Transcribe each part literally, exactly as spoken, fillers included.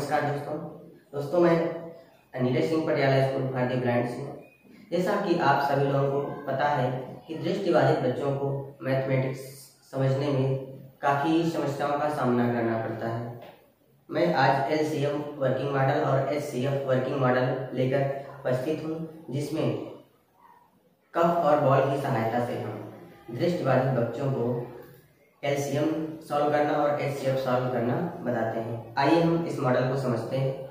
नमस्कार दोस्तों दोस्तों मैं नीरज सिंह पटियाला स्कूल भारतीय ब्रांड से। जैसा कि आप सभी लोगों को पता है कि दृष्टिबाधित बच्चों को मैथमेटिक्स समझने में काफ़ी समस्याओं का सामना करना पड़ता है। मैं आज L C M working model और H C F working model लेकर उपस्थित हूँ, जिसमें कफ और बॉल की सहायता से हम दृष्टिबाधित बच्चों को एल सी एम सॉल्व करना और एच सी एफ सॉल्व करना बताते हैं। आइए हम इस मॉडल को समझते हैं।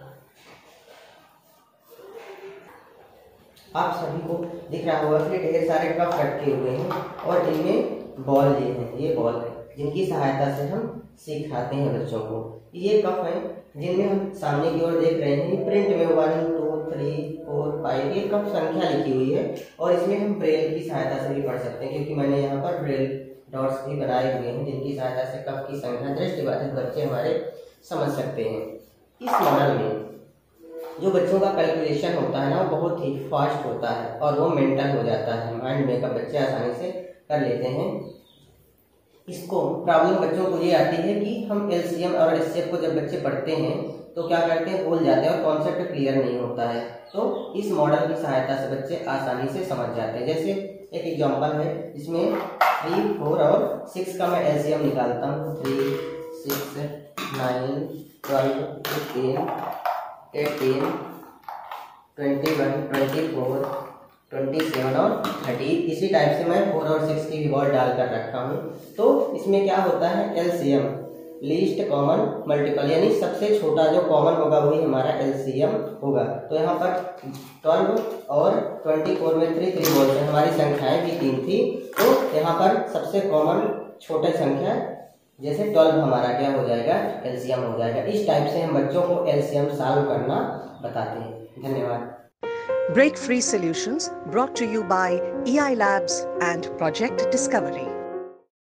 आप सभी को दिख रहा होगा कि ढेर सारे कप रखे हुए हैं और इनमें बॉल ये हैं, ये बॉल है जिनकी सहायता से हम सिखाते हैं बच्चों को। ये कप हैं जिनमें हम सामने की ओर देख रहे हैं। प्रिंट में one two three four five ये कप संख्या लिखी हुई है और इसमें हम ब्रेल की सहायता से भी पढ़ सकते हैं, क्योंकि मैंने यहाँ पर ब्रेल डॉट्स भी बनाए हुए हैं जिनकी सहायता से कप की संख्या दृष्टिबाधित बच्चे हमारे समझ सकते हैं। इस मॉडल में जो बच्चों का कैलकुलेशन होता है ना, वो बहुत ही फास्ट होता है और वो मेंटल हो जाता है, माइंड मेकअप बच्चे आसानी से कर लेते हैं। इसको प्रॉब्लम बच्चों को ये आती है कि हम एल सी एम और एच सी एफ को जब बच्चे पढ़ते हैं तो क्या करते हैं, भूल जाते हैं और कॉन्सेप्ट क्लियर नहीं होता है। तो इस मॉडल की सहायता से बच्चे आसानी से समझ जाते हैं। जैसे एक एग्जाम्पल है जिसमें थ्री फोर और सिक्स का मैं एल सी एम निकालता हूँ। Three six nine twelve fifteen eighteen twenty one twenty four twenty seven और थर्टी। इसी टाइप से मैं फोर और सिक्स की भी बॉल डाल कर रखा हूँ। तो इसमें क्या होता है, L C M least common multiple, यानी सबसे छोटा जो कॉमन होगा वही हमारा एल सी एम होगा। तो यहाँ पर ट्वेल्व और ट्वेंटी फोर में थ्री थ्री बॉल्स हैं, हमारी संख्याएं भी तीन थी। तो यहाँ पर सबसे कॉमन छोटा संख्या जैसे ट्वेल्व हमारा क्या हो जाएगा, एल सी एम हो जाएगा। इस टाइप से हम बच्चों को एल सी एम सॉल्व करना बताते हैं। धन्यवाद। Break Free Solutions brought to you by E I Labs and Project Discovery.